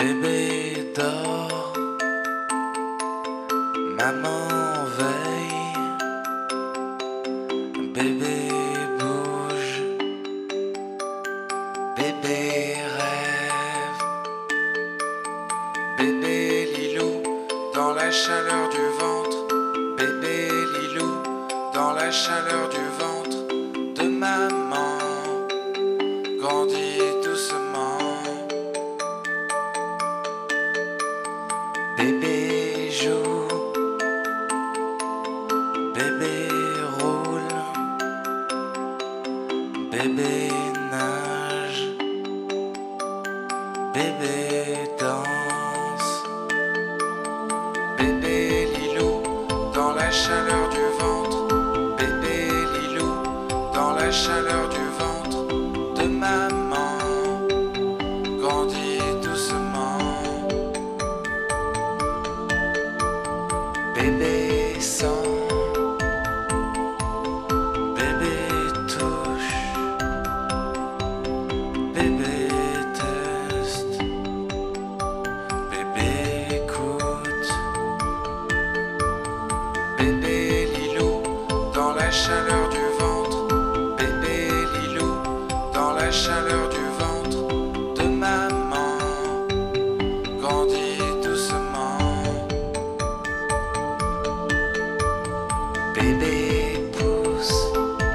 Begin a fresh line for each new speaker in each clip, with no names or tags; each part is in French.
Bébé dort, maman veille, bébé bouge, bébé rêve, bébé Lilou dans la chaleur du ventre, bébé Lilou dans la chaleur du ventre de maman, grandit doucement. Bébé joue, bébé roule, bébé nage, bébé danse, bébé Lilou dans la chaleur du ventre, bébé Lilou dans la chaleur du ventre de maman, grandit doucement. Bébé sent, bébé touche, bébé teste, bébé écoute, bébé Lilou dans la chaleur du ventre, bébé Lilou dans la chaleur du ventre de maman, grandit doucement. Bébé pousse,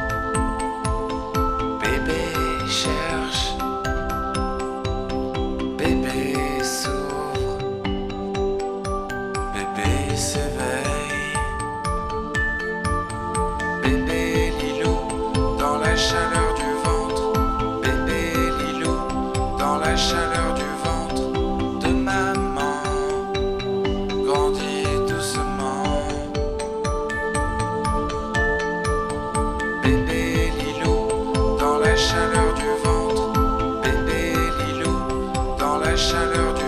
bébé cherche, bébé s'ouvre, bébé s'éveille, bébé Lilou dans la chaleur du ventre, bébé Lilou dans la chaleur du ventre de maman, grandit doucement. Bébé Lilou dans la chaleur du ventre, bébé Lilou dans la chaleur du